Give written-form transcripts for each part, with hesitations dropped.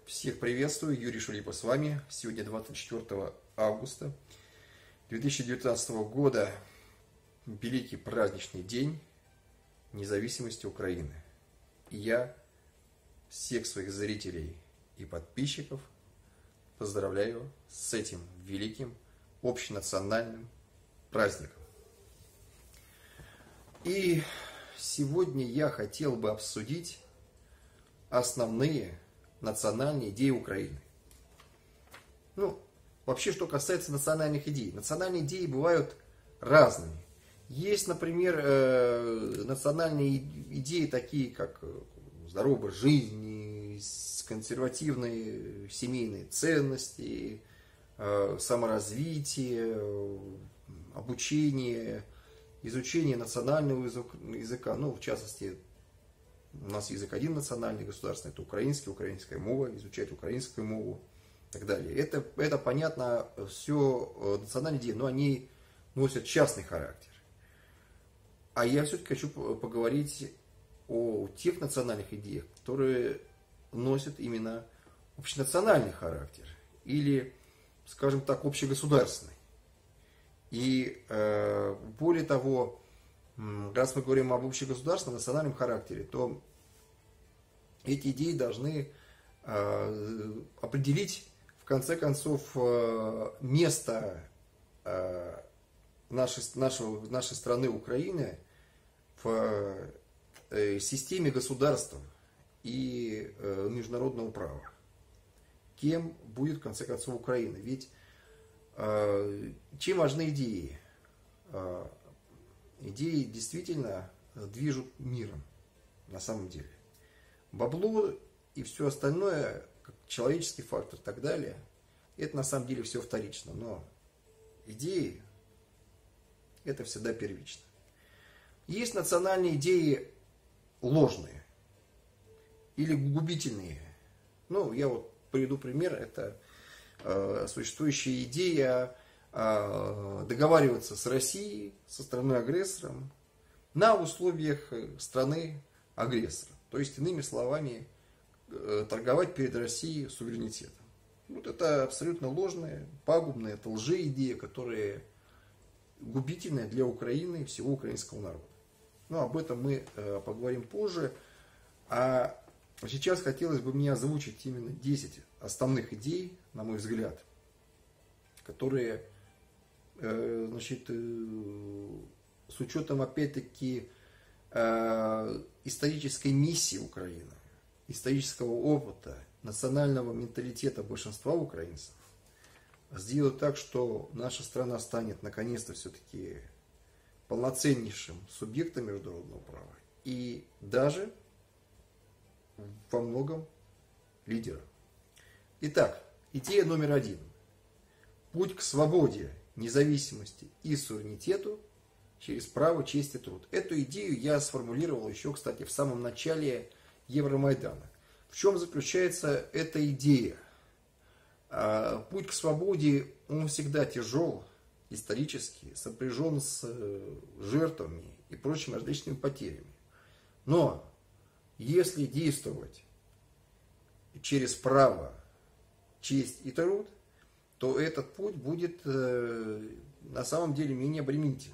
Всех приветствую, Юрий Шулипов с вами. Сегодня 24 августа 2019 года, великий праздничный день независимости Украины. И я всех своих зрителей и подписчиков поздравляю с этим великим общенациональным праздником. И сегодня я хотел бы обсудить основные национальные идеи Украины. Вообще, что касается национальных идей. Национальные идеи бывают разными. Есть, например, национальные идеи, такие как здоровый образ жизни, консервативные семейные ценности, саморазвитие, обучение, изучение национального языка, в частности, у нас язык один национальный, государственный, это украинский, украинская мова, изучать украинскую мову и так далее. Это понятно, все национальные идеи, но они носят частный характер. А я все-таки хочу поговорить о тех национальных идеях, которые носят именно общенациональный характер или, скажем так, общегосударственный. И более того, раз мы говорим об общегосударственном национальном характере, то эти идеи должны определить, в конце концов, место нашей страны Украины в системе государства и международного права. Кем будет, в конце концов, Украина? Ведь чем важны идеи? Идеи действительно движут миром, на самом деле. Бабло и все остальное, как человеческий фактор и так далее, это на самом деле все вторично. Но идеи, это всегда первично. Есть национальные идеи ложные или губительные. Я приведу пример. Это существующая идея договариваться с Россией, со страной-агрессором, на условиях страны-агрессора. То есть, иными словами, торговать перед Россией суверенитетом. Это абсолютно ложная, пагубная, это лжеидея, которая губительная для Украины и всего украинского народа. Об этом мы поговорим позже. А сейчас хотелось бы мне озвучить именно 10 основных идей, на мой взгляд, которые, с учетом, опять-таки, исторической миссии Украины, исторического опыта, национального менталитета большинства украинцев, сделают так, что наша страна станет наконец-то все-таки полноценнейшим субъектом международного права и даже во многом лидером. Итак, идея номер 1. Путь к свободе, независимости и суверенитету через право, честь и труд. Эту идею я сформулировал еще, кстати, в самом начале Евромайдана. В чем заключается эта идея? Путь к свободе, он всегда тяжел, исторически, сопряжен с жертвами и прочими различными потерями. Но если действовать через право, честь и труд, то этот путь будет на самом деле менее обременителен.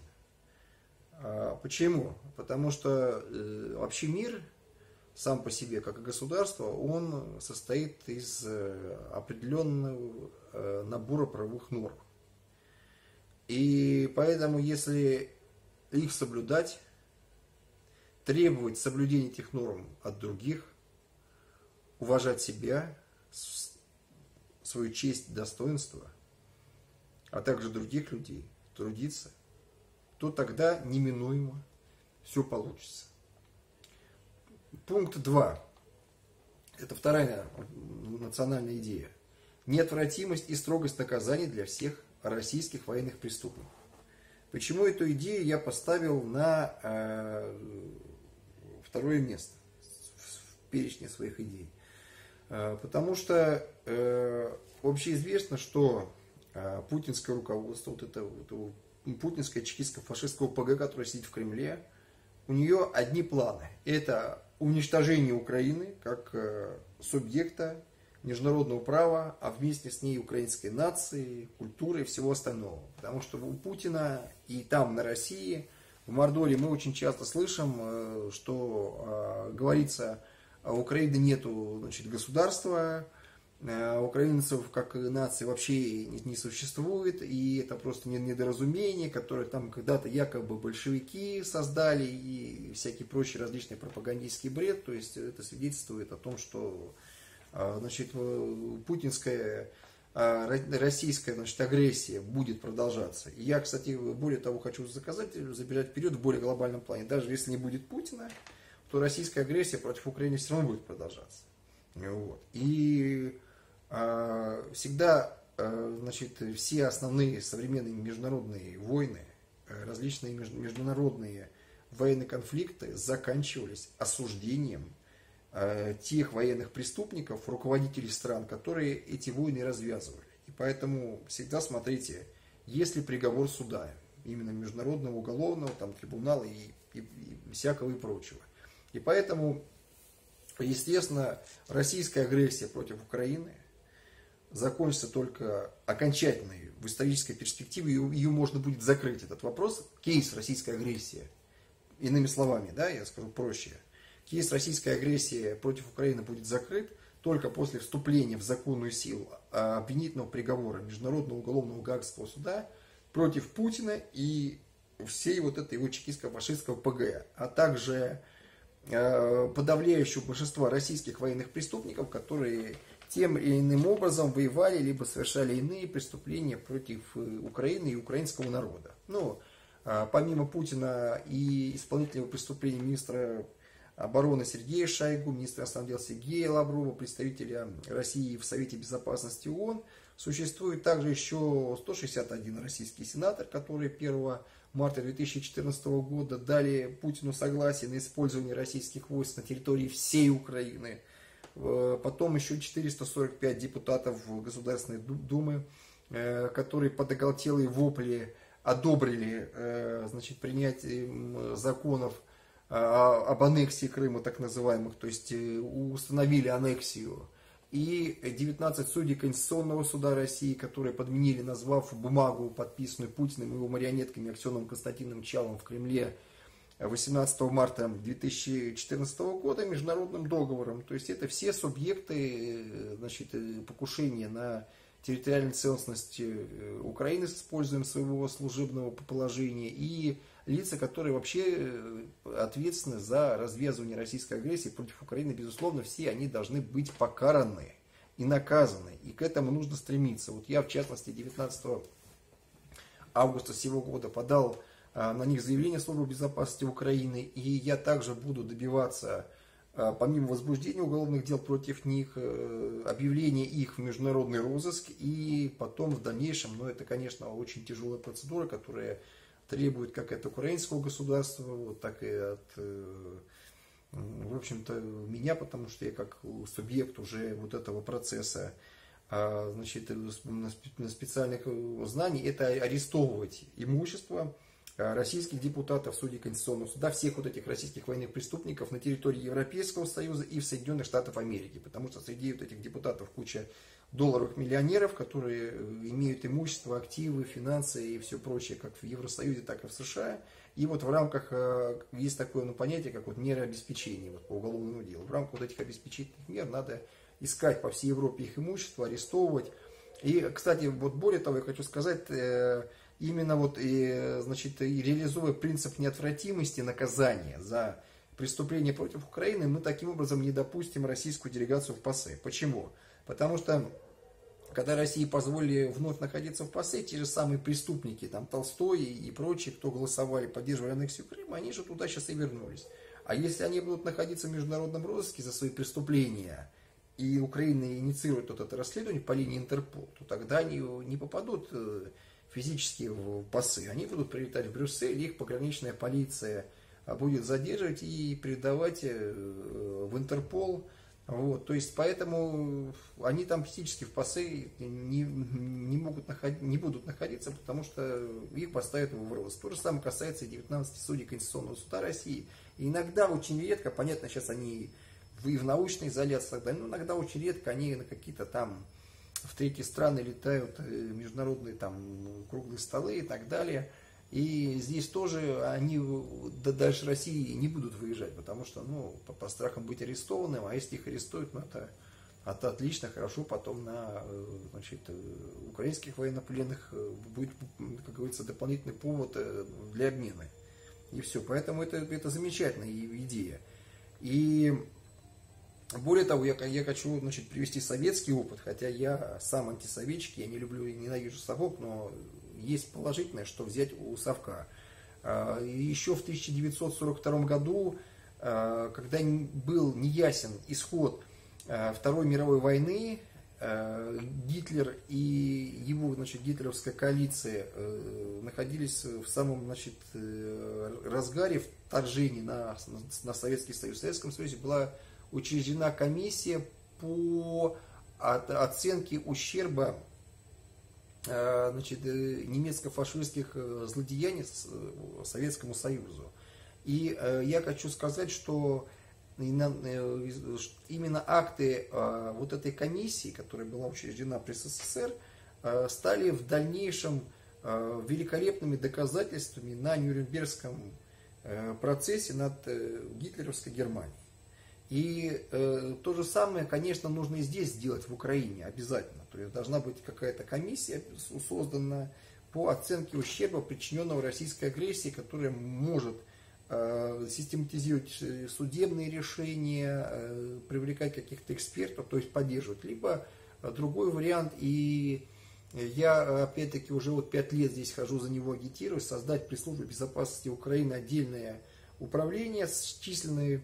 Почему? Потому что вообще мир сам по себе, как и государство, он состоит из определенного набора правовых норм. И поэтому, если их соблюдать, требовать соблюдения этих норм от других, уважать себя, свою честь, достоинство, а также других людей, трудиться, то тогда неминуемо все получится. Пункт 2. Это вторая национальная идея. Неотвратимость и строгость наказаний для всех российских военных преступников. Почему эту идею я поставил на второе место в перечне своих идей? Потому что общеизвестно, что путинское руководство, путинское чекистско-фашистское ОПГ, которое сидит в Кремле, у нее одни планы. Это уничтожение Украины как субъекта международного права, а вместе с ней украинской нации, культуры и всего остального. Потому что у Путина и там, на России, в Мордории мы очень часто слышим, что говорится, у Украины нету, значит, государства, украинцев как нации вообще не существует, и это просто недоразумение, которое там когда-то якобы большевики создали и всякий прочий различный пропагандистский бред. То есть это свидетельствует о том, что, значит, путинская, российская, значит, агрессия будет продолжаться. И я, кстати, более того хочу забежать вперед в более глобальном плане. Даже если не будет Путина, то российская агрессия против Украины все равно будет продолжаться. Вот. И всегда, значит, все основные современные международные войны, различные международные военные конфликты заканчивались осуждением тех военных преступников, руководителей стран, которые эти войны развязывали. И поэтому всегда смотрите, есть ли приговор суда, именно международного уголовного, там, трибунала и всякого и прочего. И поэтому, естественно, российская агрессия против Украины закончится только окончательной в исторической перспективе, ее можно будет закрыть, этот вопрос, кейс российской агрессии, иными словами, да, я скажу проще, кейс российской агрессии против Украины будет закрыт только после вступления в законную силу обвинительного приговора Международного уголовного гаагского суда против Путина и всей вот этой его чекистско-фашистского ПГ, а также подавляющего большинства российских военных преступников, которые тем или иным образом воевали, либо совершали иные преступления против Украины и украинского народа. Ну, помимо Путина и исполнительного преступления министра обороны Сергея Шойгу, министра иностранных дел Сергея Лаврова, представителя России в Совете Безопасности ООН, существует также еще 161 российский сенатор, которые 1 марта 2014 года дали Путину согласие на использование российских войск на территории всей Украины. Потом еще 445 депутатов Государственной Думы, которые под оголтелые вопли одобрили, значит, принятие законов об аннексии Крыма, так называемых, то есть установили аннексию. И 19 судей Конституционного суда России, которые подменили, назвав бумагу, подписанную Путиным и его марионетками Аксеновым, Константином Чалом в Кремле 18 марта 2014 года международным договором. То есть это все субъекты, значит, покушения на территориальную целостность Украины с использованием своего служебного положения и лица, которые вообще ответственны за развязывание российской агрессии против Украины. Безусловно, все они должны быть покараны и наказаны. И к этому нужно стремиться. Вот я, в частности, 19 августа сего года подал на них заявление Службы безопасности Украины, и я также буду добиваться, помимо возбуждения уголовных дел против них, объявления их в международный розыск, и потом в дальнейшем, но это, конечно, очень тяжелая процедура, которая требует как от украинского государства, вот, так и от, в общем-то, меня, потому что я как субъект уже вот этого процесса, значит, на специальных знаний, это арестовывать имущество российских депутатов, судей Конституционного суда, всех вот этих российских военных преступников на территории Европейского Союза и в Соединенных Штатах Америки. Потому что среди вот этих депутатов куча долларовых миллионеров, которые имеют имущество, активы, финансы и все прочее, как в Евросоюзе, так и в США. И вот в рамках, есть такое понятие, как вот меры обеспечения вот, по уголовному делу. В рамках вот этих обеспечительных мер надо искать по всей Европе их имущество, арестовывать. И, кстати, вот более того, я хочу сказать, именно вот, значит, реализуя принцип неотвратимости наказания за преступление против Украины, мы таким образом не допустим российскую делегацию в ПАСЕ. Почему? Потому что, когда России позволили вновь находиться в ПАСЕ, те же самые преступники, там Толстой и прочие, кто голосовали, поддерживали аннексию Крыма, они же туда сейчас и вернулись. А если они будут находиться в международном розыске за свои преступления, и Украина инициирует вот это расследование по линии Интерпол, то тогда они не попадут физически в ПАСы. Они будут прилетать в Брюссель, их пограничная полиция будет задерживать и передавать в Интерпол. Вот, то есть, поэтому они там физически в ПАСы не будут находиться, потому что их поставят в розыск. То же самое касается и 19 судей Конституционного суда России. И иногда, очень редко, понятно, сейчас они и в научной изоляции, тогда, ну, иногда очень редко они на какие-то там в третьи страны летают, международные там круглые столы и так далее. И здесь тоже они дальше России не будут выезжать, потому что, ну, по страхам быть арестованным, а если их арестуют, ну, это отлично, хорошо, потом на, значит, украинских военнопленных будет, как говорится, дополнительный повод для обмена. И все, поэтому это замечательная идея. И более того, я хочу, значит, привести советский опыт, хотя я сам антисоветчик, я не люблю и ненавижу совок, но есть положительное, что взять у совка. Еще в 1942 году, когда был неясен исход Второй мировой войны, Гитлер и его, значит, гитлеровская коалиция находились в самом, значит, разгаре вторжения на Советский Союз. В Советском Союзе была учреждена комиссия по оценке ущерба, значит, немецко-фашистских злодеяний Советскому Союзу. И я хочу сказать, что именно акты вот этой комиссии, которая была учреждена при СССР, стали в дальнейшем великолепными доказательствами на Нюрнбергском процессе над гитлеровской Германией. И то же самое, конечно, нужно и здесь сделать, в Украине, обязательно. То есть должна быть какая-то комиссия создана по оценке ущерба, причиненного российской агрессией, которая может систематизировать судебные решения, привлекать каких-то экспертов, то есть поддерживать. Либо другой вариант, и я опять-таки уже вот 5 лет здесь хожу за него, агитирую, создать при службе безопасности Украины отдельное управление с численной,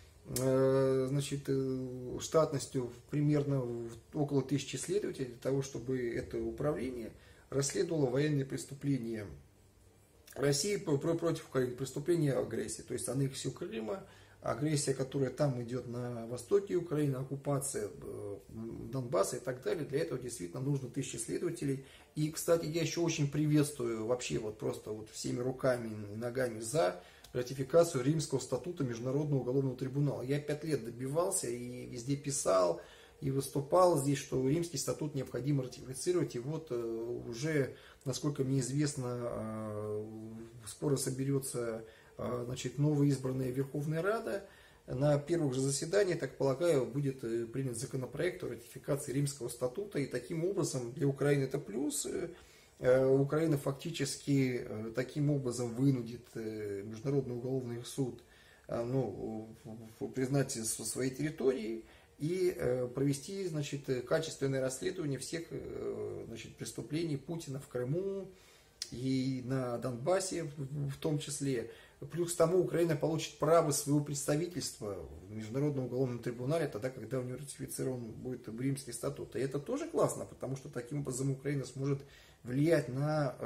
значит, штатностью примерно около 1000 следователей, для того, чтобы это управление расследовало военные преступления России против Украины, преступления агрессии, то есть аннексию Крыма, агрессия, которая там идет на востоке Украины, оккупация Донбасса и так далее. Для этого действительно нужно 1000 следователей. И, кстати, я еще очень приветствую вообще вот просто вот всеми руками и ногами за ратификацию Римского статута Международного уголовного трибунала. Я 5 лет добивался и везде писал, и выступал здесь, что Римский статут необходимо ратифицировать. И вот уже, насколько мне известно, скоро соберется, значит, новоизбранная Верховная Рада. На первых же заседаниях, так полагаю, будет принят законопроект о ратификации Римского статута. И таким образом для Украины это плюс. Украина фактически таким образом вынудит Международный уголовный суд, ну, признать своей территории и провести, значит, качественное расследование всех, значит, преступлений Путина в Крыму и на Донбассе в том числе. Плюс к тому, Украина получит право своего представительства в Международном уголовном трибунале, тогда, когда у нее ратифицирован будет Римский статут. И это тоже классно, потому что таким образом Украина сможет влиять на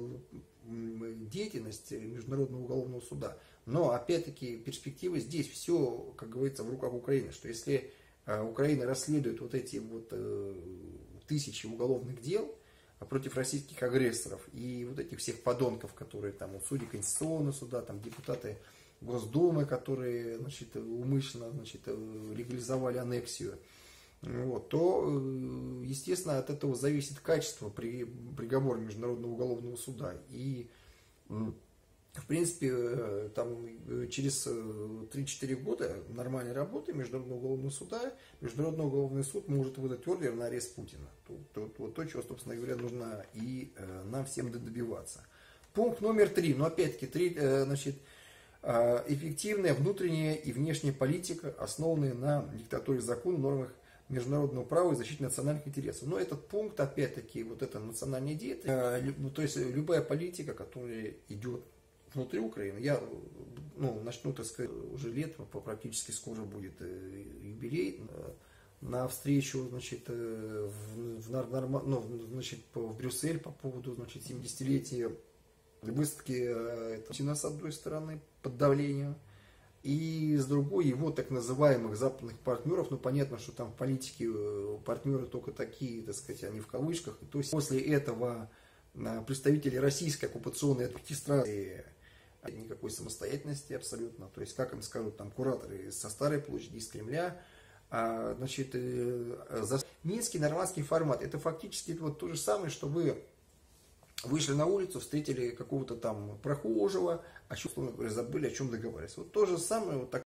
деятельность Международного уголовного суда. Но, опять-таки, перспектива здесь все, как говорится, в руках Украины, что если Украина расследует вот эти вот 1000 уголовных дел против российских агрессоров и вот этих всех подонков, которые там судьи Конституционного суда, там депутаты Госдумы, которые, значит, умышленно, значит, легализовали аннексию, вот, то, естественно, от этого зависит качество приговора Международного уголовного суда. И, в принципе, там, через 3-4 года нормальной работы Международного уголовного суда, Международный уголовный суд может выдать ордер на арест Путина. Вот то, чего, собственно говоря, нужно и нам всем добиваться. Пункт номер 3. Но опять-таки, значит, эффективная внутренняя и внешняя политика, основанная на диктатуре закона, нормах международного права и защите национальных интересов. Но этот пункт, опять-таки, вот это национальная деятельность, то есть любая политика, которая идет внутри Украины, я, ну, начну, так сказать, уже летом, практически скоро будет юбилей, на встречу, значит, в Брюссель по поводу, значит, 70-летия выставки Путина с одной стороны под давлением, и с другой его так называемых западных партнеров. Ну, понятно, что там в политике партнеры только такие, так сказать, они в кавычках. То есть после этого представители российской оккупационной администрации никакой самостоятельности абсолютно. То есть, как им скажут там кураторы со Старой площади, из Кремля, значит, минский нормандский формат, это фактически вот то же самое, что вы вышли на улицу, встретили какого-то там прохожего, о чем, забыли, о чем договаривались. Вот то же самое, вот так.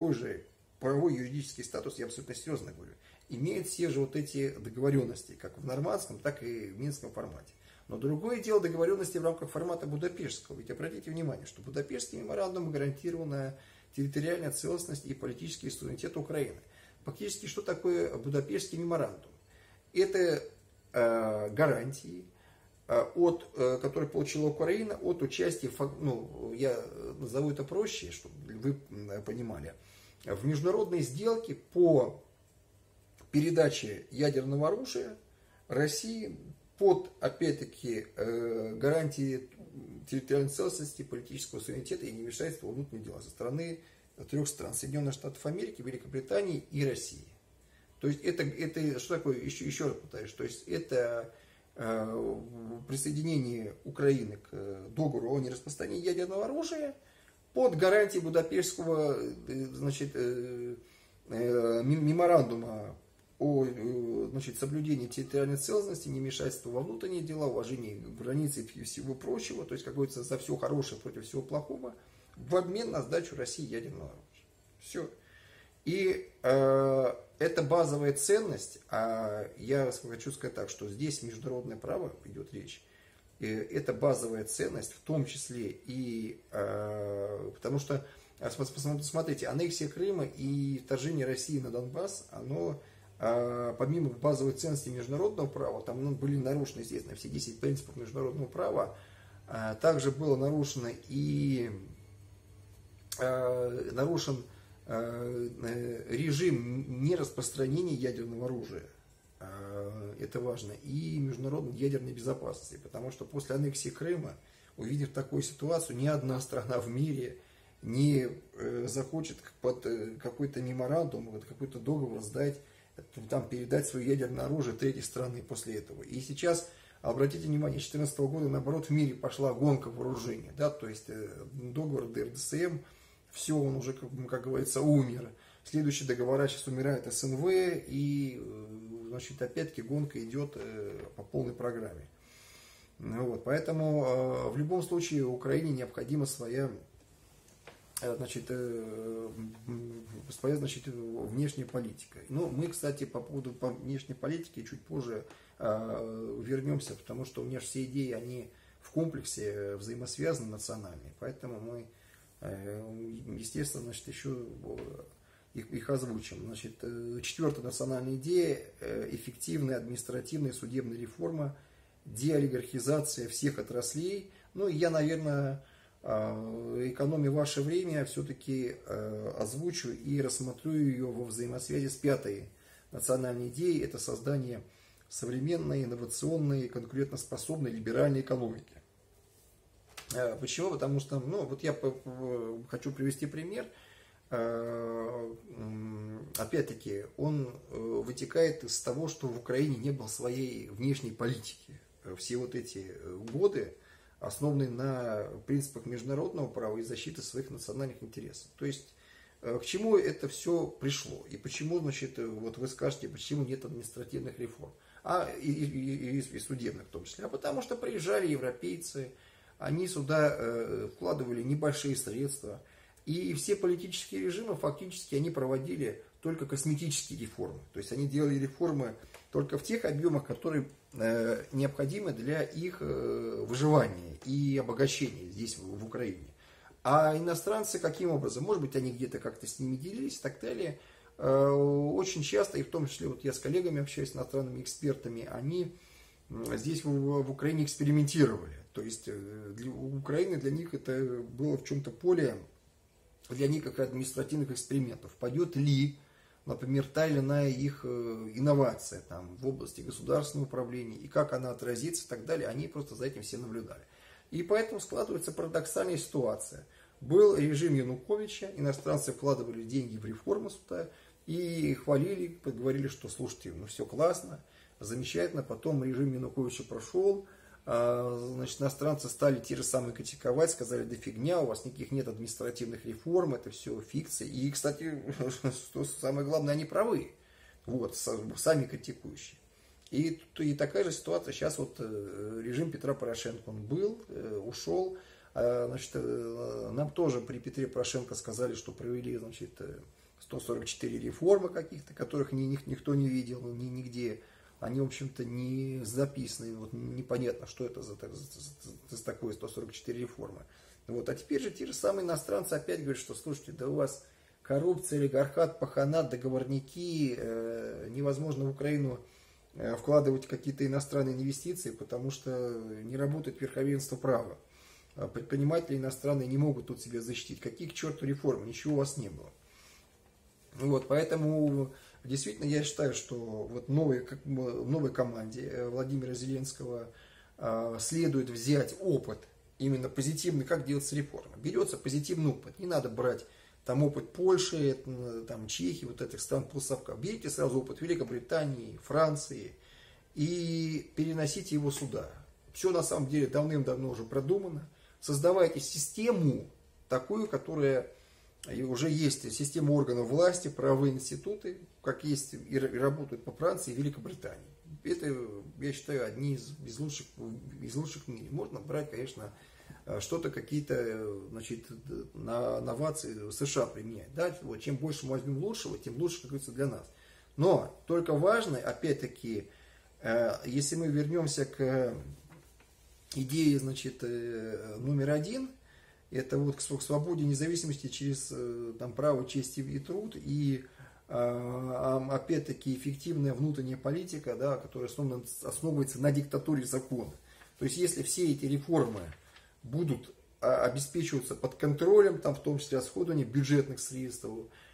такой же правовой юридический статус, я абсолютно серьезно говорю, имеют все же вот эти договоренности, как в нормандском, так и в минском формате. Но другое дело договоренности в рамках формата Будапештского. Ведь обратите внимание, что Будапештский меморандум гарантировал на территориальная целостность и политический суверенитет Украины. Фактически, что такое Будапештский меморандум? Это гарантии, которые получила Украина от участия, я назову это проще, чтобы вы понимали, в международной сделке по передаче ядерного оружия России под, опять-таки, гарантии территориальной целостности, политического суверенитета и невмешательства во внутренние дела со стороны 3 стран: Соединенных Штатов Америки, Великобритании и России. То есть это что такое, еще раз повторюсь, то есть это присоединение Украины к договору о нераспространении ядерного оружия под гарантией Будапештского, значит, меморандума о, значит, соблюдении территориальной целостности, невмешательства во внутренние дела, уважении границ и всего прочего, то есть, как говорится, за все хорошее против всего плохого, в обмен на сдачу России ядерного оружия. Все. И это базовая ценность, а я хочу сказать так, что здесь международное право идет речь, это базовая ценность, в том числе и потому что, смотрите, аннексия Крыма и вторжение России на Донбасс, оно помимо базовой ценности международного права, там были нарушены, естественно, все 10 принципов международного права, также было нарушено и нарушен режим нераспространения ядерного оружия. Это важно. И международной ядерной безопасности. Потому что после аннексии Крыма, увидев такую ситуацию, ни одна страна в мире не захочет под какой-то меморандум, под какой-то договор сдать, там, передать свое ядерное оружие третьей страны после этого. И сейчас, обратите внимание, с 2014 года, наоборот, в мире пошла гонка вооружений. Да? То есть договор ДРДСМ, все, он уже, как говорится, умер. Следующие договора сейчас умирает СНВ, и, значит, опять-таки гонка идет по полной программе. Вот, поэтому в любом случае Украине необходима своя, значит, внешняя политика. Ну, мы, кстати, по поводу внешней политики чуть позже вернемся, потому что у меня все идеи, они в комплексе взаимосвязаны, национальные, поэтому мы, естественно, значит, еще их озвучим. Значит, 4-я национальная идея – эффективная административная и судебная реформа, деолигархизация всех отраслей. Ну, я, наверное, экономя ваше время, все-таки озвучу и рассмотрю ее во взаимосвязи с 5-й национальной идеей. Это создание современной, инновационной, конкурентоспособной, либеральной экономики. Почему? Потому что, ну, вот я хочу привести пример. Опять-таки, он вытекает из того, что в Украине не было своей внешней политики. Все вот эти годы основаны на принципах международного права и защиты своих национальных интересов. То есть, к чему это все пришло? И почему, значит, вот вы скажете, почему нет административных реформ? И судебных в том числе. А потому что приезжали европейцы, они сюда вкладывали небольшие средства. И все политические режимы фактически они проводили только косметические реформы. То есть они делали реформы только в тех объемах, которые необходимы для их выживания и обогащения здесь, в Украине. А иностранцы каким образом? Может быть, они где-то как-то с ними делились и так далее. Очень часто, и в том числе вот я с коллегами общаюсь, с иностранными экспертами, они здесь в Украине экспериментировали. То есть у Украины для них это было в чем-то поле, для них как административных экспериментов. Пойдет ли, например, та или иная их инновация там, в области государственного управления, и как она отразится и так далее, они просто за этим все наблюдали. И поэтому складывается парадоксальная ситуация. Был режим Януковича, иностранцы вкладывали деньги в реформы сюда и хвалили, говорили, что слушайте, ну все классно, замечательно, потом режим Януковича прошел, значит, иностранцы стали те же самые критиковать, сказали, да фигня, у вас никаких нет административных реформ, это все фикция. И, кстати, что самое главное, они правы, вот, сами критикующие. И такая же ситуация сейчас, вот режим Петра Порошенко, он был, ушел, Значит, нам тоже при Петре Порошенко сказали, что провели, значит, 144 реформы каких-то, которых никто не видел нигде. Они, в общем-то, не записаны. Вот непонятно, что это за такое 144 реформы. Вот. А теперь же те же самые иностранцы опять говорят, что, слушайте, да у вас коррупция, олигархат, паханат, договорники, невозможно в Украину вкладывать какие-то иностранные инвестиции, потому что не работает верховенство права. Предприниматели иностранные не могут тут себя защитить. Какие к черту реформы? Ничего у вас не было. Вот, поэтому действительно я считаю, что вот новой команде Владимира Зеленского следует взять опыт, именно позитивный, как делается реформа. Берется позитивный опыт. Не надо брать там опыт Польши, там, Чехии, вот этих стран полусовка. Берите сразу опыт Великобритании, Франции и переносите его сюда. Все на самом деле давным-давно уже продумано. Создавайте систему такую, которая уже есть, система органов власти, правовые институты, как есть и работают по Франции и Великобритании. Это, я считаю, одни из лучших в мире. Можно брать, конечно, что-то, какие-то, значит, новации в США применять. Да? Вот, чем больше мы возьмем лучшего, тем лучше, как говорится, для нас. Но только важно, опять-таки, если мы вернемся к идее, значит, номер один, это вот к свободе, независимости через там, право, честь и труд, и опять-таки эффективная внутренняя политика, да, которая основывается на диктатуре закона. То есть если все эти реформы будут обеспечиваться под контролем, там, в том числе расходование бюджетных средств,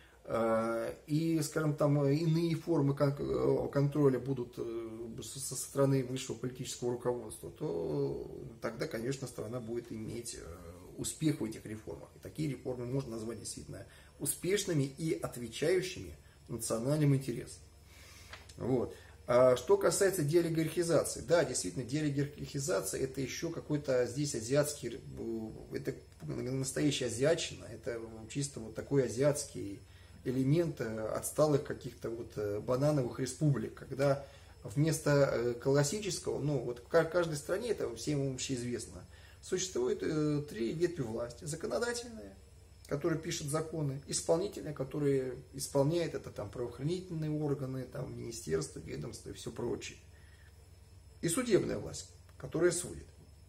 и, скажем, там иные формы контроля будут со стороны высшего политического руководства, то тогда, конечно, страна будет иметь успех в этих реформах. И такие реформы можно назвать действительно успешными и отвечающими национальным интересам. Вот. А что касается деолигархизации, да, действительно, деолигархизация это еще какой-то здесь азиатский, это настоящая азиатчина, это чисто вот такой азиатский элемент отсталых каких-то вот банановых республик, когда вместо классического, ну вот в каждой стране, это всем общеизвестно, существует три ветви власти. Законодательная, которая пишет законы, исполнительная, которая исполняет, это там правоохранительные органы, там министерства, ведомства и все прочее. И судебная власть, которая судит.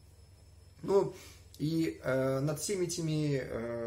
Ну, и над всеми этими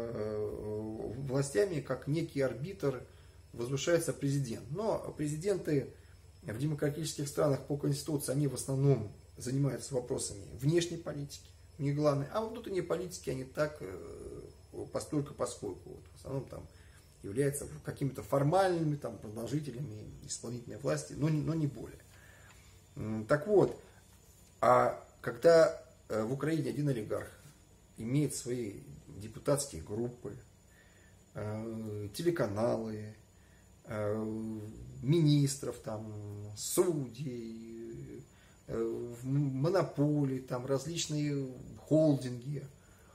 властями, как некий арбитр, возвышается президент. Но президенты в демократических странах по Конституции, они в основном занимаются вопросами внешней политики, не главное, а внутренней политики они так постольку-поскольку. Вот, в основном там являются какими-то формальными там, продолжителями исполнительной власти, но не более. Так вот, а когда в Украине один олигарх имеет свои депутатские группы, телеканалы, министров, там, судей, монополии, там, различные холдинги,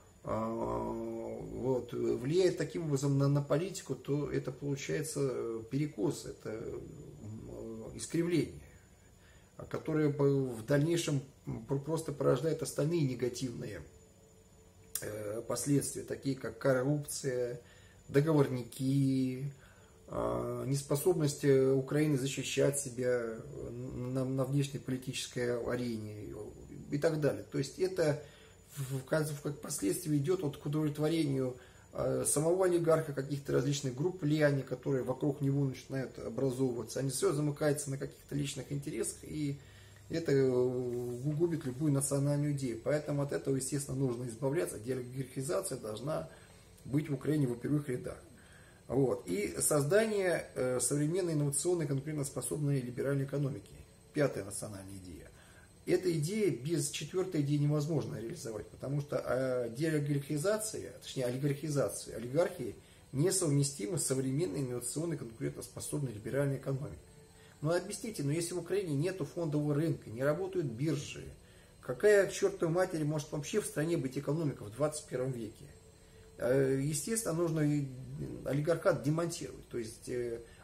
вот, влияет таким образом на политику, то это получается перекос, это искривление, которое в дальнейшем просто порождает остальные негативные последствия, такие как коррупция, договорники, неспособность Украины защищать себя на внешнеполитической арене и так далее. То есть это как последствие идет от к удовлетворению самого олигарха, каких-то различных групп влияния, которые вокруг него начинают образовываться. Они все замыкаются на каких-то личных интересах, и это губит любую национальную идею. Поэтому от этого, естественно, нужно избавляться. Деолигархизация должна быть в Украине в первых рядах. Вот. И создание современной инновационной конкурентоспособной либеральной экономики. Пятая национальная идея. Эта идея без четвертой идеи невозможно реализовать, потому что деолигархизация, точнее олигархизация, олигархии несовместимы с современной инновационной конкурентоспособной либеральной экономикой. Ну объясните, если в Украине нет фондового рынка, не работают биржи, какая к чертовой матери может вообще в стране быть экономика в 21 веке? Естественно, нужно олигархат демонтировать. То есть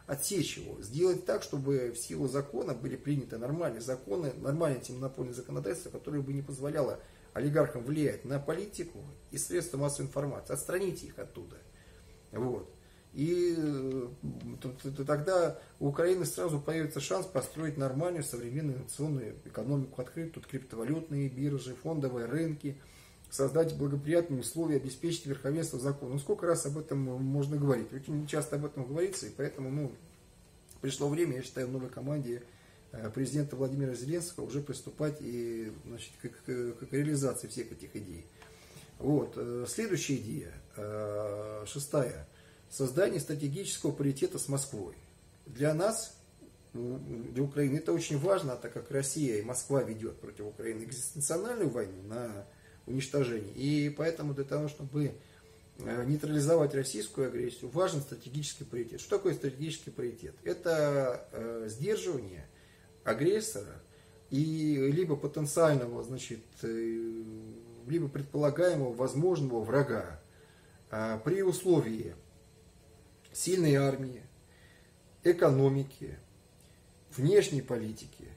отсечь его, сделать так, чтобы в силу закона были приняты нормальные законы, нормальное антимонопольное законодательство, которое бы не позволяло олигархам влиять на политику и средства массовой информации. Отстраните их оттуда. Вот. И тогда у Украины сразу появится шанс построить нормальную современную инновационную экономику, открыть тут криптовалютные биржи, фондовые рынки, создать благоприятные условия, обеспечить верховенство закона. Ну, сколько раз об этом можно говорить? Очень часто об этом говорится, и поэтому пришло время, я считаю, в новой команде президента Владимира Зеленского уже приступать и, значит, к реализации всех этих идей. Вот. Следующая идея, 6-я. Создание стратегического паритета с Москвой. Для нас, для Украины, это очень важно, так как Россия и Москва ведет против Украины экзистенциональную войну на уничтожение. И поэтому для того, чтобы нейтрализовать российскую агрессию, важен стратегический паритет. Что такое стратегический паритет? Это сдерживание агрессора и либо потенциального, значит, либо предполагаемого возможного врага при условии сильной армии, экономики, внешней политики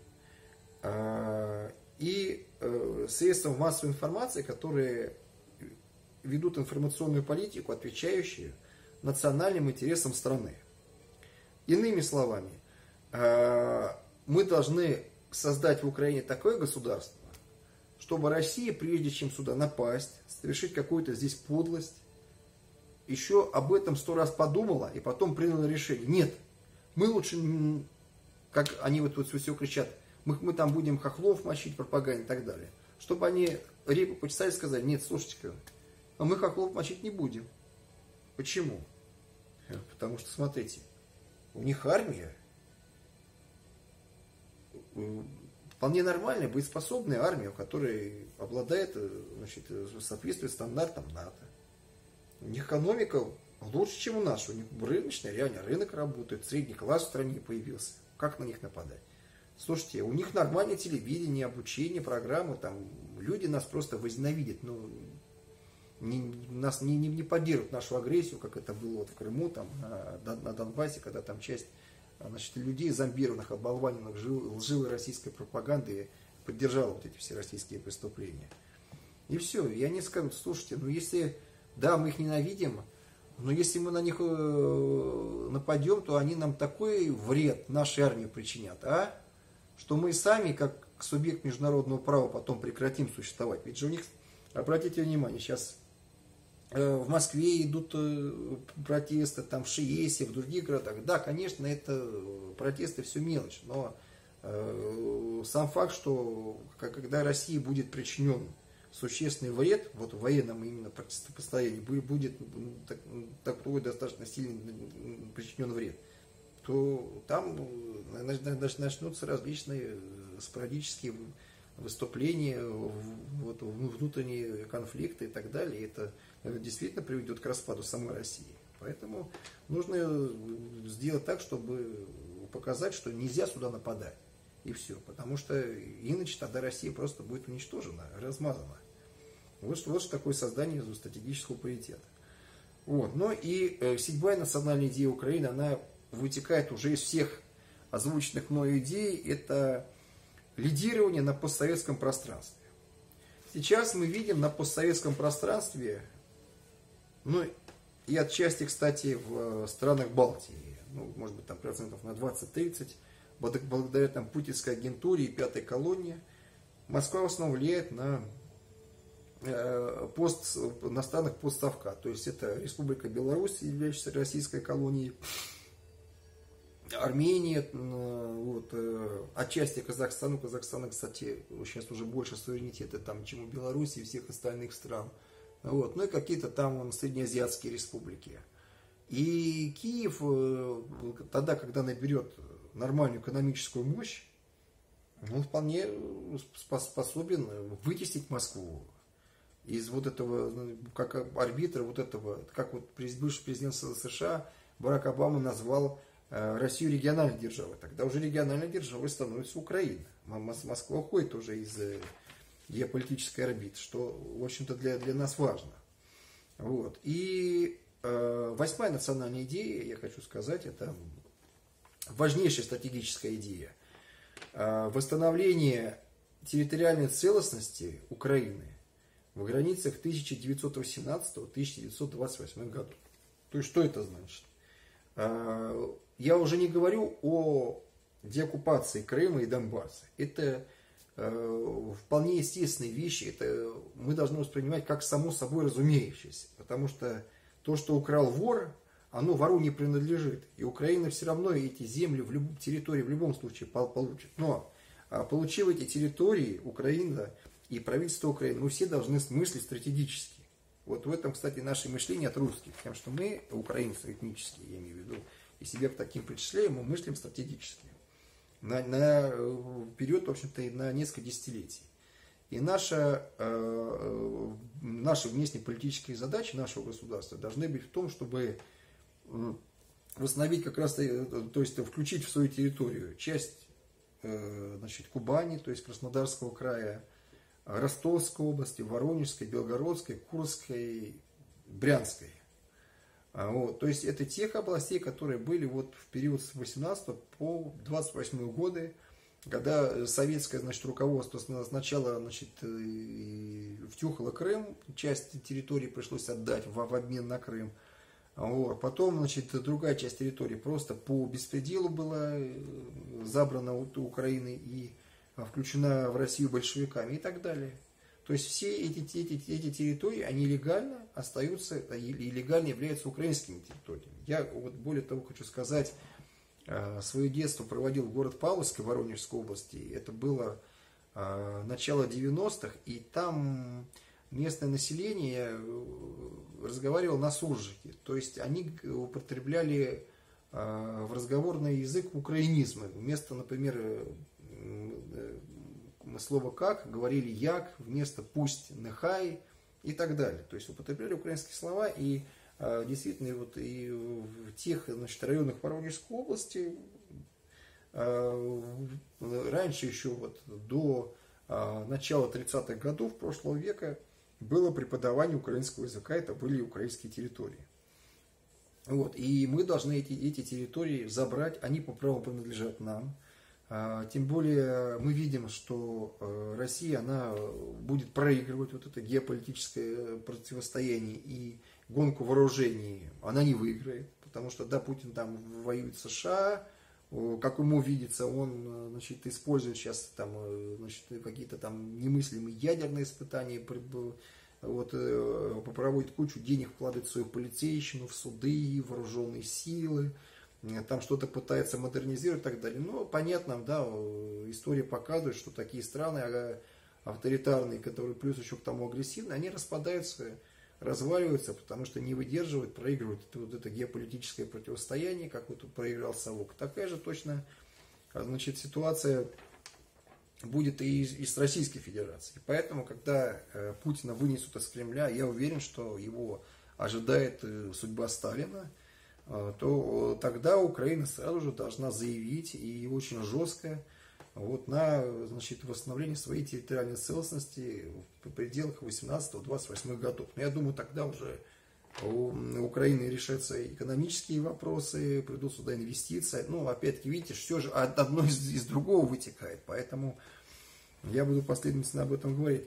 и средством массовой информации, которые ведут информационную политику, отвечающую национальным интересам страны. Иными словами, мы должны создать в Украине такое государство, чтобы Россия, прежде чем сюда напасть, совершить какую-то здесь подлость, еще об этом 100 раз подумала и потом приняла решение. Нет, мы лучше, как они вот тут все кричат, мы там будем хохлов мочить, пропаганде и так далее. Чтобы они репу почесали и сказали, нет, слушайте-ка, а мы хохлов мочить не будем. Почему? Потому что, смотрите, у них армия, вполне нормальная, боеспособная армия, которая обладает, значит, соответствует стандартам НАТО. У них экономика лучше, чем у нас. У них рыночная, реально рынок работает, средний класс в стране появился. Как на них нападать? Слушайте, у них нормальное телевидение, обучение, программы, там люди нас просто возненавидят, нас не поддерживают нашу агрессию, как это было вот в Крыму, там, на Донбассе, когда там часть, значит, людей зомбированных, оболваненных лживой российской пропагандой поддержала вот эти все российские преступления. И все, и они скажут, слушайте, если, да, мы их ненавидим, но если мы на них нападем, то они нам такой вред нашей армии причинят, что мы сами, как субъект международного права, потом прекратим существовать. Ведь же у них, обратите внимание, сейчас в Москве идут протесты, там в Шиесе, в других городах. Да, конечно, это протесты все мелочь, но сам факт, что когда России будет причинен существенный вред, вот в военном именно противостоянии, будет такой достаточно сильный причинен вред, то там начнутся различные спорадические выступления, вот, внутренние конфликты и так далее. Это действительно приведет к распаду самой России. Поэтому нужно сделать так, чтобы показать, что нельзя сюда нападать. И все. Потому что иначе тогда Россия просто будет уничтожена, размазана. Вот что такое создание стратегического паритета. Вот. Ну и 7-я национальная идея Украины, она вытекает уже из всех озвученных мною идей. Это лидирование на постсоветском пространстве. Сейчас мы видим на постсоветском пространстве, и отчасти, кстати, в странах Балтии, может быть, там процентов на 20-30, благодаря там путинской агентуре и пятой колонне, Москва в основном влияет на странах постсовка. То есть это Республика Беларусь, являющаяся российской колонией, Армения, вот, отчасти Казахстан. У Казахстана, кстати, сейчас уже больше суверенитета там, чем у Беларуси и всех остальных стран. Вот, и какие-то там среднеазиатские республики. И Киев тогда, когда наберет нормальную экономическую мощь, он вполне способен вытеснить Москву из вот этого, как арбитра вот этого, как вот бывший президент США Барак Обама назвал Россию региональной державой. Тогда уже региональной державой становится Украина. Москва уходит уже из геополитической орбиты, что, в общем-то, для нас важно. Вот. И 8-я национальная идея, я хочу сказать, это важнейшая стратегическая идея. Восстановление территориальной целостности Украины в границах 1918-1928 году. То есть, что это значит? Я уже не говорю о деоккупации Крыма и Донбасса. Это вполне естественные вещи. Это мы должны воспринимать как само собой разумеющееся. Потому что то, что украл вор, оно вору не принадлежит. И Украина все равно эти земли в любой территории в любом случае получит. Но получив эти территории, Украина и правительство Украины, мы все должны мыслить стратегически. Вот в этом, кстати, наше мышление от русских. Потому что мы, украинцы этнические, я имею в виду, и себя к таким причисляем, мы мыслим стратегически. Вперед, в общем-то, на несколько десятилетий. И наши внешнеполитические задачи нашего государства должны быть в том, чтобы восстановить как раз, то есть включить в свою территорию часть Кубани, то есть Краснодарского края, Ростовской области, Воронежской, Белгородской, Курской, Брянской. Вот, то есть это тех областей, которые были вот в период с 18 по 28 годы, когда советское руководство сначала втюхало Крым, часть территории пришлось отдать в обмен на Крым. Вот, потом другая часть территории просто по беспределу была забрана у Украины и включена в Россию большевиками и так далее. То есть все эти территории, они легально остаются и легально являются украинскими территориями. Я вот более того хочу сказать, свое детство проводил в город Павловске, Воронежской области. Это было начало 90-х, и там местное население разговаривало на суржике. То есть они употребляли в разговорный язык украинизмы. Вместо, например, слова «как» говорили «як», вместо «пусть» «нехай» и так далее. То есть употребляли украинские слова, и действительно вот и в тех районах Воронежской области раньше еще вот до начала 30-х годов прошлого века было преподавание украинского языка, это были украинские территории. Вот, и мы должны эти территории забрать, они по праву принадлежат нам. Тем более мы видим, что Россия, она будет проигрывать вот это геополитическое противостояние и гонку вооружений. Она не выиграет, потому что, да, Путин там воюет с США, как ему видится, он, использует сейчас там, какие-то там немыслимые ядерные испытания, вот, проводит кучу денег, вкладывает в свою полицейщину, в суды, в вооруженные силы. Там что-то пытается модернизировать и так далее. Но понятно, да, история показывает, что такие страны авторитарные, которые плюс еще к тому агрессивные, они распадаются, разваливаются, потому что не выдерживают, проигрывают вот это геополитическое противостояние, как вот проиграл Совок. Такая же точно, ситуация будет и с Российской Федерацией. Поэтому, когда Путина вынесут из Кремля, я уверен, что его ожидает судьба Сталина, то тогда Украина сразу же должна заявить, и очень жестко, вот, на восстановление своей территориальной целостности в пределах 18-28 годов. Но я думаю, тогда уже у Украины решатся экономические вопросы, придут сюда инвестиции. Ну, опять-таки, видите, все же одно из другого вытекает, поэтому я буду последовательно об этом говорить.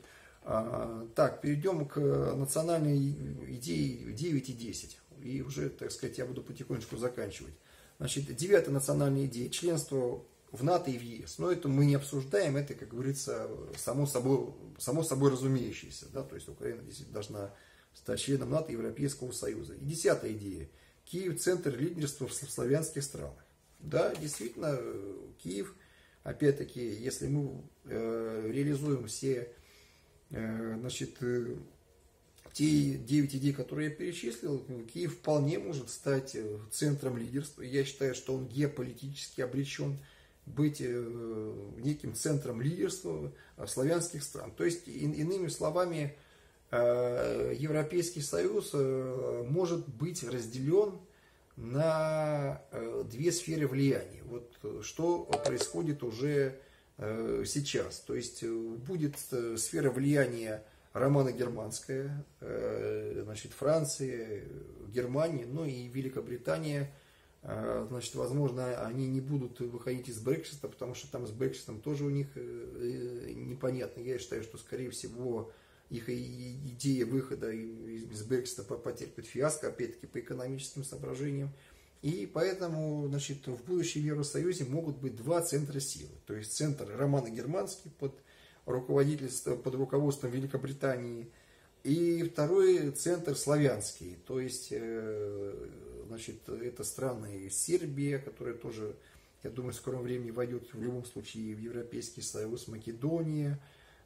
Так, перейдем к национальной идее 9 и 10. И уже, так сказать, я буду потихонечку заканчивать. Значит, 9-я национальная идея – членство в НАТО и в ЕС. Но это мы не обсуждаем, это, как говорится, само собой разумеющееся. Да? То есть Украина действительно должна стать членом НАТО и Европейского Союза. И 10-я идея – Киев – центр лидерства в славянских странах. Да, действительно, Киев, опять-таки, если мы реализуем все, те 9 идей, которые я перечислил, Киев вполне может стать центром лидерства. Я считаю, что он геополитически обречен быть неким центром лидерства славянских стран. То есть, иными словами, Европейский Союз может быть разделен на две сферы влияния. Вот что происходит уже сейчас. То есть, будет сфера влияния романо-германская, Франция, Германия, ну и Великобритания Значит, возможно, они не будут выходить из Брексита, потому что там с Брекситом тоже у них непонятно. Я считаю, что, скорее всего, их идея выхода из Брексита потерпит фиаско, опять-таки, по экономическим соображениям. И поэтому, значит, в будущем Евросоюзе могут быть два центра силы. То есть центр романо-германский под руководством Великобритании, и второй центр славянский. То есть, значит, это страны Сербия, которая тоже, я думаю, в скором времени войдет в любом случае в Европейский Союз, Македония,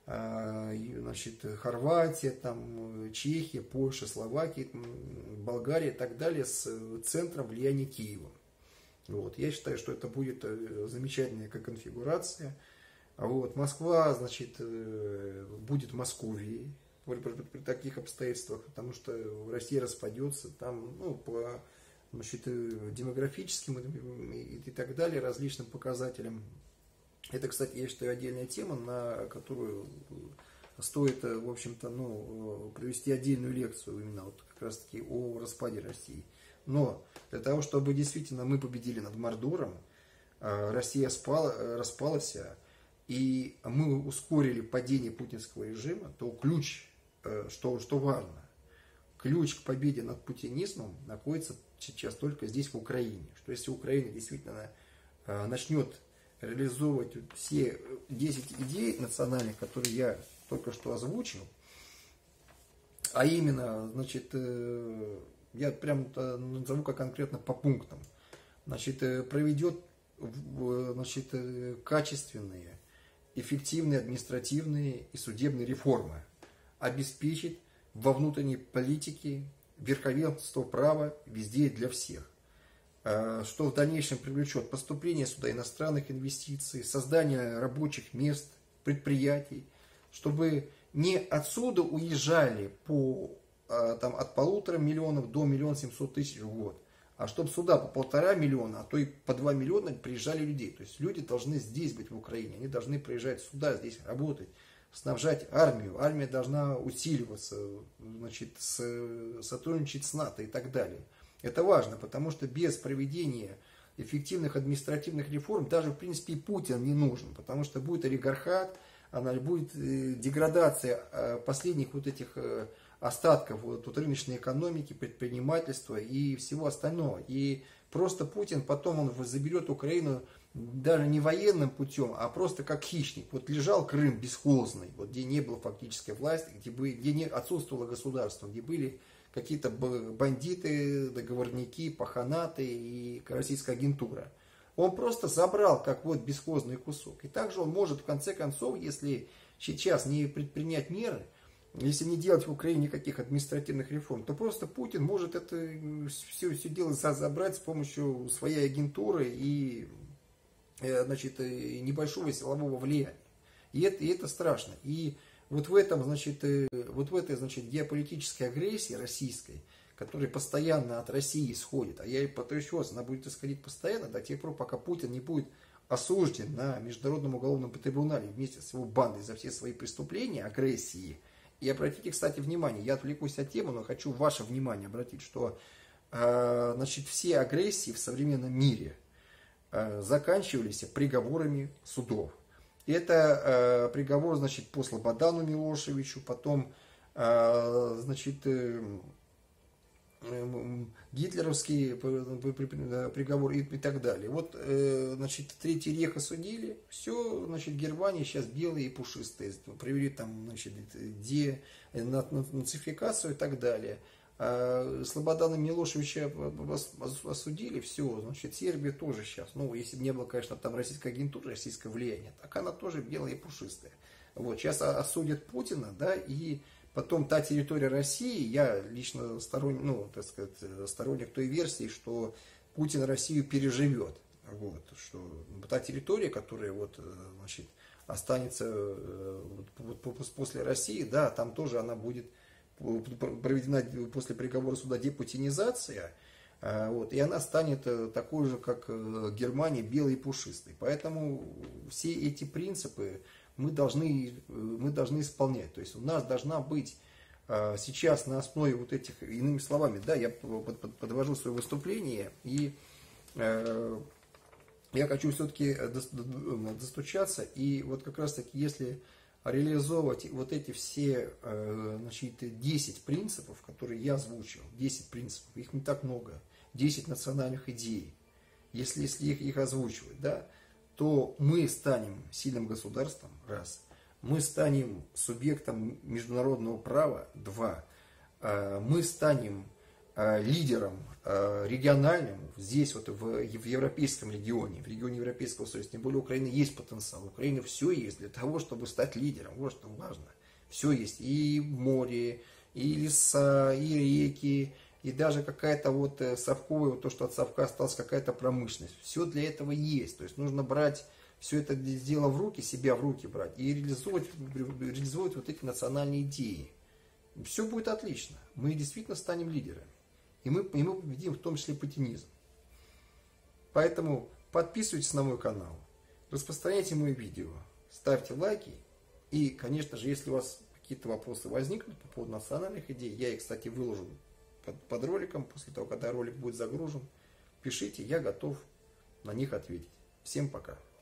значит, Хорватия, там, Чехия, Польша, Словакия, Болгария и так далее, с центром влияния Киева. Вот. Я считаю, что это будет замечательная конфигурация. Вот. Москва, значит, будет Московией при таких обстоятельствах, потому что Россия распадется, там, ну, по, значит, демографическим и так далее, различным показателям. Это, кстати, я считаю, отдельная тема, на которую стоит, в общем-то, ну, провести отдельную лекцию именно вот как раз-таки о распаде России. Но для того, чтобы действительно мы победили над Мордором, Россия распалась, и мы ускорили падение путинского режима, то ключ, что важно, ключ к победе над путинизмом находится сейчас только здесь, в Украине. Что если Украина действительно начнет реализовывать все 10 идей национальных, которые я только что озвучил, а именно, значит, я прям назову как конкретно по пунктам, значит, проведет, значит, качественные, эффективные административные и судебные реформы, обеспечит во внутренней политике верховенство права везде и для всех, что в дальнейшем привлечет поступление сюда иностранных инвестиций, создание рабочих мест, предприятий, чтобы не отсюда уезжали там, от 1,5 миллиона до 1 700 000 в год, а чтобы сюда по 1,5 миллиона, а то и по 2 миллиона приезжали людей. То есть люди должны здесь быть, в Украине, они должны приезжать сюда, здесь работать, снабжать армию, армия должна усиливаться, значит, сотрудничать с НАТО и так далее. Это важно, потому что без проведения эффективных административных реформ даже, в принципе, и Путин не нужен, потому что будет олигархат, будет деградация последних вот этих остатков вот рыночной экономики, предпринимательства и всего остального. И просто Путин потом он заберет Украину даже не военным путем, а просто как хищник. Вот лежал Крым бесхозный, вот где не было фактической власти, где не отсутствовало государство, где были какие-то бандиты, договорники, паханаты и российская агентура. Он просто забрал как вот бесхозный кусок. И также он может в конце концов, если сейчас не предпринять меры, если не делать в Украине никаких административных реформ, то просто Путин может это все дело забрать с помощью своей агентуры и, значит, небольшого силового влияния. И это страшно. И вот в этом, значит, вот в этой, значит, геополитической агрессии российской, которая постоянно от России исходит, а я и повторюсь, она будет исходить постоянно до тех пор, пока Путин не будет осужден на Международном уголовном трибунале вместе с его бандой за все свои преступления, агрессии. И обратите, кстати, внимание, я отвлекусь от темы, но хочу ваше внимание обратить, что, значит, все агрессии в современном мире заканчивались приговорами судов. Это приговор, значит, по Слободану Милошевичу, потом, значит, гитлеровский приговор и так далее. Вот, значит, Третий Рейх осудили, все, значит, Германия сейчас белые и пушистые, провели там, значит, денацификацию и так далее. Слободана Милошевича осудили, все, значит, Сербия тоже сейчас, ну, если бы не было, конечно, там российской агентуры, российское влияние, так она тоже белая и пушистая. Вот, сейчас осудят Путина, да, и потом та территория России, я лично сторонник, ну, так сказать, сторонник той версии, что Путин Россию переживет, вот, что та территория, которая вот, значит, останется вот, после России, да, там тоже она будет проведена после приговора суда депутинизация, вот, и она станет такой же, как Германия, белой и пушистой. Поэтому все эти принципы мы должны исполнять. То есть у нас должна быть сейчас на основе вот этих, иными словами, да, я подвожу свое выступление и я хочу все-таки достучаться, и вот как раз таки, если реализовывать вот эти все, значит, 10 принципов, которые я озвучил, 10 принципов, их не так много, 10 национальных идей, если их озвучивать, да, то мы станем сильным государством, раз, мы станем субъектом международного права, два, мы станем лидером региональным, здесь вот в европейском регионе, в регионе Европейского Союза, тем более у Украины есть потенциал, у Украины все есть для того, чтобы стать лидером, вот что важно, все есть, и море, и леса, и реки, и даже какая-то вот совковая, вот то, что от совка осталась какая-то промышленность, все для этого есть, то есть нужно брать все это дело в руки, себя в руки брать и реализовывать вот эти национальные идеи. Все будет отлично, мы действительно станем лидерами. И мы победим в том числе путинизм. Поэтому подписывайтесь на мой канал, распространяйте мои видео, ставьте лайки. И, конечно же, если у вас какие-то вопросы возникнут по поводу национальных идей, я их, кстати, выложу под роликом, после того, когда ролик будет загружен, пишите, я готов на них ответить. Всем пока.